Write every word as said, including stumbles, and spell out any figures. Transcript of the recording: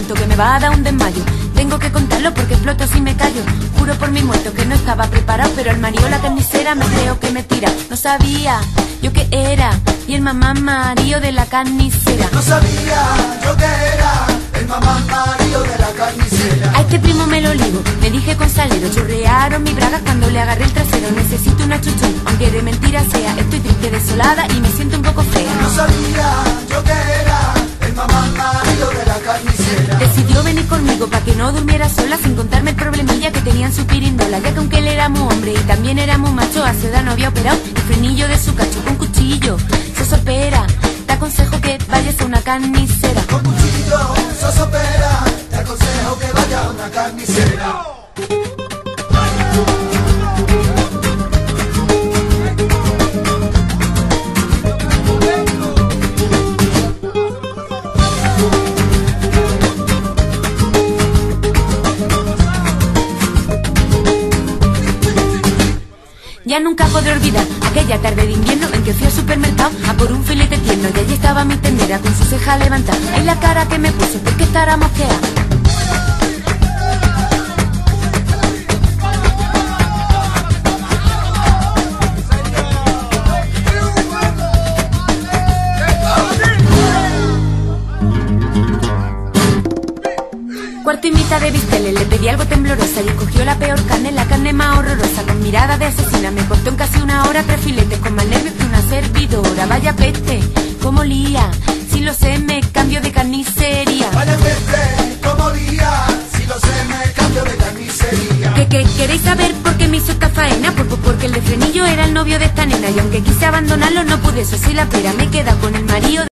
susto que me va a dar un desmayo. Tengo que contarlo porque exploto si me callo. Juro por mi muerto que no estaba preparado, pero el marido la carnicera me creo que me tira. No sabía yo qué era, y el mamá marido de la carnicera. No sabía yo qué era, el mamá marido de la carnicera. A este primo me lo ligo, me dije con salero. Churrearon mis bragas cuando le agarré el trasero. Necesito una chuchón, aunque de mentira sea. Estoy triste, desolada y me siento un poco fea. No sabía yo qué era, el mamá marido de la carnicera. Decidió venir conmigo pa' que no durmiera sola, sin contarme el problemilla que tenía en su pirindola. Ya que aunque él era muy hombre y también era muy macho, a su edad no había operado el frenillo de su cacho con cuchillo. Se sopera, te aconsejo que vayas a una carnicera. Con cuchillo, sosopera, te aconsejo que vayas a una carnicera. Ya nunca podré olvidar aquella tarde de invierno en que fui al supermercado a por un filete tierno, y allí estaba mi tendera con su ceja levantada. Ay, la cara que me puso, porque estará mosqueada. Cuarto y mitad de bisteles, le pedí algo temblorosa y escogió la peor carne, la carne más horrorosa. Con mirada de asesina me cortó en casi una hora tres filetes, con más nervios que una servidora. Vaya peste, como lía, si lo sé me cambio de carnicería. Vaya peste, como lía, si lo sé me cambio de carnicería. ¿Qué, qué queréis saber por qué me hizo esta faena? Por, por, porque el de frenillo era el novio de esta nena, y aunque quise abandonarlo no pude, eso sí la pera, me queda con el marido.